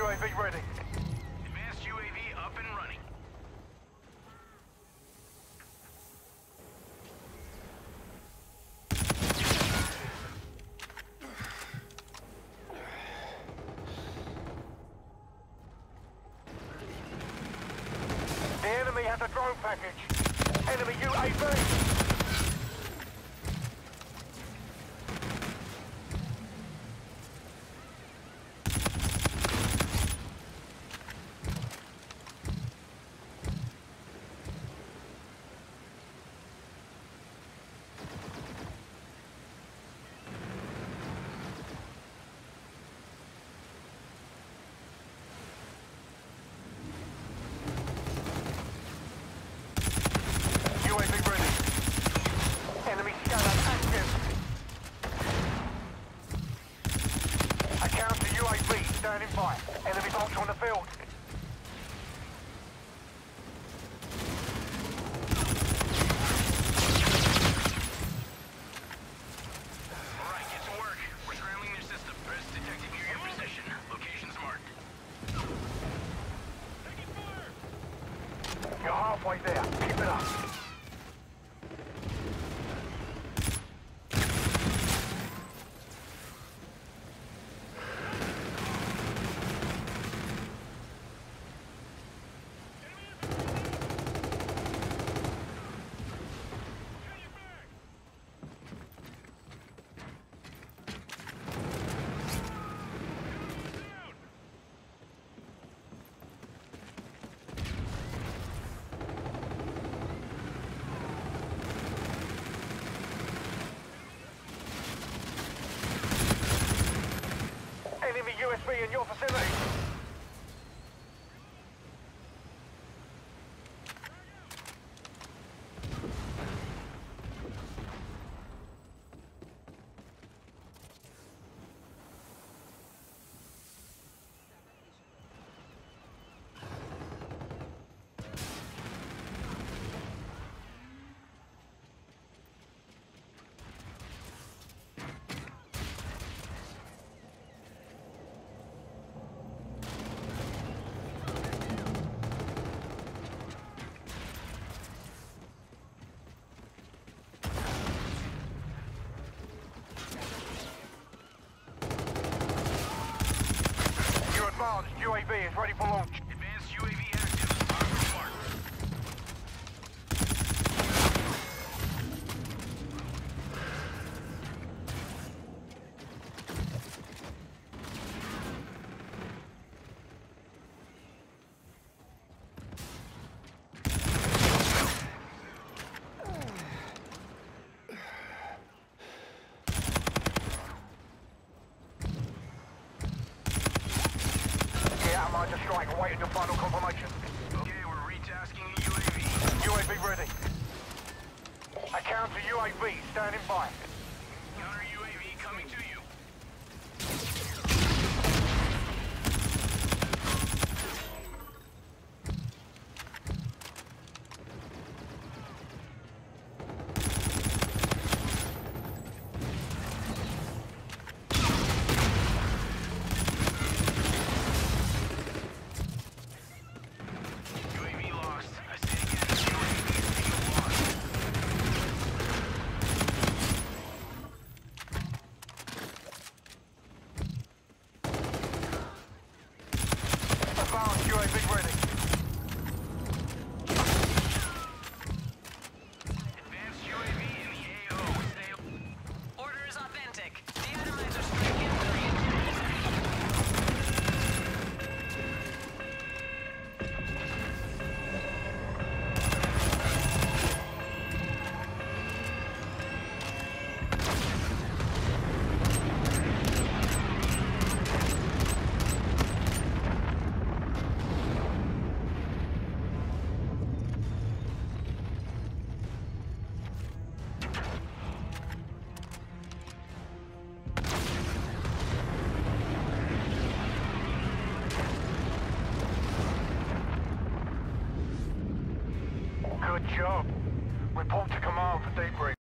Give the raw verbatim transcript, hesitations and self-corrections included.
U A V ready. Advanced U A V up and running. The enemy has a drone package. Enemy U A V. Standing by. Enemy bolts on the field. Alright, get to work. We're scrambling their system. Threats detected near your position. Location's marked. Taking fire! You're halfway there. Keep it up. Enemy U S B in your vicinity. U A V is ready for launch. Advanced U A V active. Armor marked. AaaaaaaaAAAA strike, awaiting your final confirmation. Okay, we're retasking a U A V. U A V ready. A counter U A V standing by. Counter U A V coming to you. Advanced U A V ready. Advanced U A V in the A O. Stay. Order is authentic. De-atomizer strike in three. Good job. Report to command for debrief.